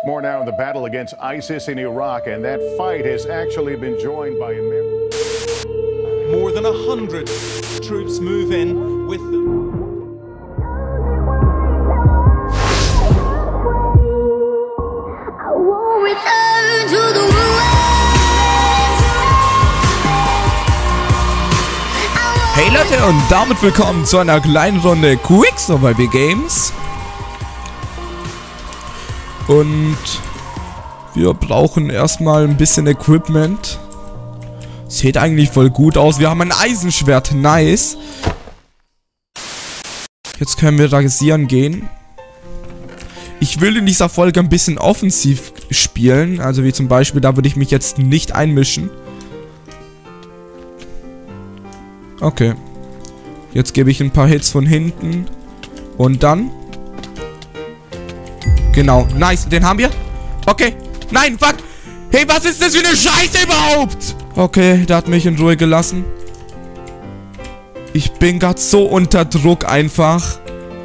More now in the battle against ISIS in Iraq, and that fight has actually been joined by more than 100 troops move in with them. Hey Leute und damit willkommen zu einer kleinen Runde Quick Survival Games. Und wir brauchen erstmal ein bisschen Equipment. Sieht eigentlich voll gut aus. Wir haben ein Eisenschwert, nice. Jetzt können wir rasieren gehen. Ich will in dieser Folge ein bisschen offensiv spielen. Also wie zum Beispiel, da würde ich mich jetzt nicht einmischen. Okay. Jetzt gebe ich ein paar Hits von hinten. Und dann. Genau. Nice. Den haben wir. Okay. Nein, fuck. Hey, was ist das für eine Scheiße überhaupt? Okay, der hat mich in Ruhe gelassen. Ich bin gerade so unter Druck einfach.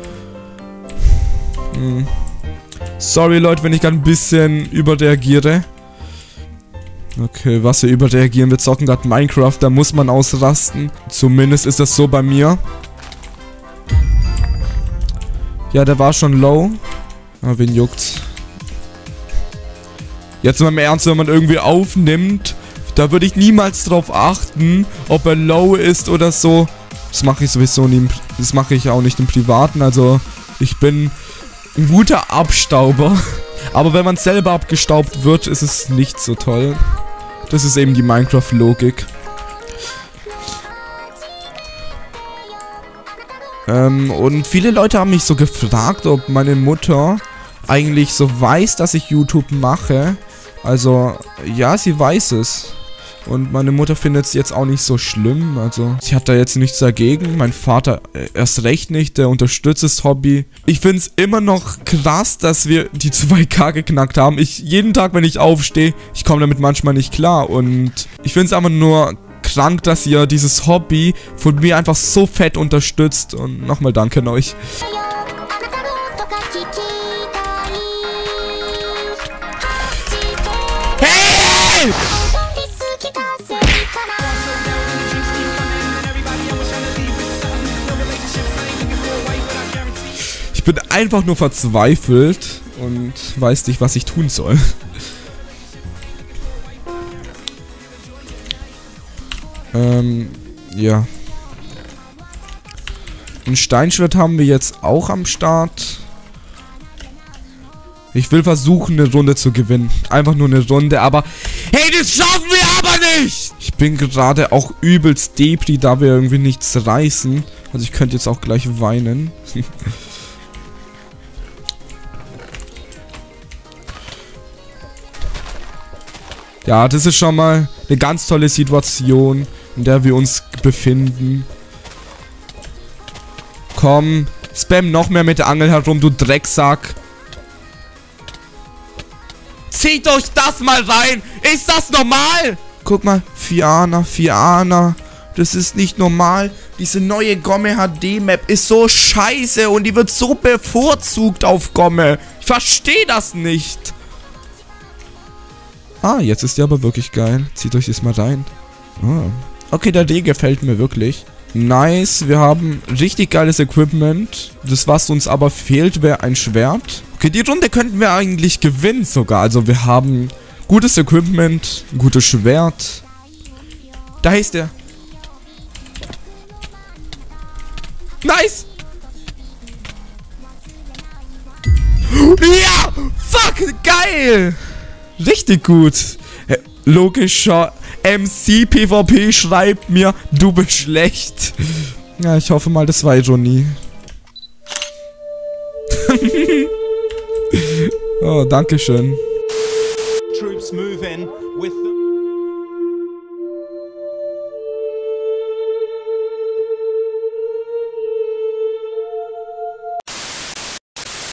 Sorry, Leute, wenn ich gerade ein bisschen überreagiere. Okay, was wir überreagieren, wir zocken gerade Minecraft, da muss man ausrasten. Zumindest ist das so bei mir. Ja, der war schon low. Aber wen juckt's? Jetzt mal im Ernst, wenn man irgendwie aufnimmt, da würde ich niemals drauf achten, ob er low ist oder so. Das mache ich sowieso nie, das mache ich auch nicht im Privaten, also ich bin ein guter Abstauber. Aber wenn man selber abgestaubt wird, ist es nicht so toll. Das ist eben die Minecraft-Logik. Und viele Leute haben mich so gefragt, ob meine Mutter eigentlich so weiß, dass ich YouTube mache. Also, ja, sie weiß es. Und meine Mutter findet es jetzt auch nicht so schlimm. Also, sie hat da jetzt nichts dagegen. Mein Vater erst recht nicht. Der unterstützt das Hobby. Ich finde es immer noch krass, dass wir die 2K geknackt haben. Jeden Tag, wenn ich aufstehe, ich komme damit manchmal nicht klar. Und ich finde es einfach nur krank, dass ihr dieses Hobby von mir einfach so fett unterstützt. Und nochmal danke an euch. Hey! Ich bin einfach nur verzweifelt und weiß nicht, was ich tun soll. Ja. Ein Steinschwert haben wir jetzt auch am Start. Ich will versuchen, eine Runde zu gewinnen. Einfach nur eine Runde, aber... Hey, das schaffen wir aber nicht! Ich bin gerade auch übelst Depri, da wir irgendwie nichts reißen. Also ich könnte jetzt auch gleich weinen. Ja, das ist schon mal eine ganz tolle Situation, in der wir uns befinden. Komm, spam noch mehr mit der Angel herum, du Drecksack. Zieht euch das mal rein! Ist das normal? Guck mal, Fiana. Das ist nicht normal. Diese neue Gomme HD Map ist so scheiße und die wird so bevorzugt auf Gomme. Ich verstehe das nicht. Ah, jetzt ist die aber wirklich geil. Zieht euch das mal rein. Ah. Okay, der D gefällt mir wirklich. Nice, wir haben richtig geiles Equipment. Das, was uns aber fehlt, wäre ein Schwert. Okay, die Runde könnten wir eigentlich gewinnen sogar. Also wir haben gutes Equipment, ein gutes Schwert. Da ist der. Nice! Ja! Fuck! Geil! Richtig gut. Logischer MC-PvP schreibt mir, du bist schlecht. Ja, ich hoffe mal, das war Ironie. Oh, danke schön. Troops move in with them.